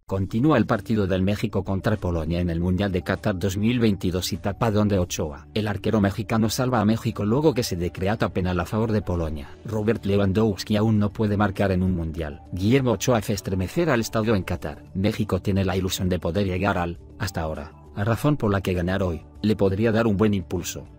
Continúa el partido del México contra Polonia en el Mundial de Qatar 2022 y tapadón de Ochoa. El arquero mexicano salva a México luego que se decreta penal a favor de Polonia. Robert Lewandowski aún no puede marcar en un Mundial. Guillermo Ochoa hace estremecer al estadio en Qatar. México tiene la ilusión de poder llegar hasta ahora, a razón por la que ganar hoy, le podría dar un buen impulso.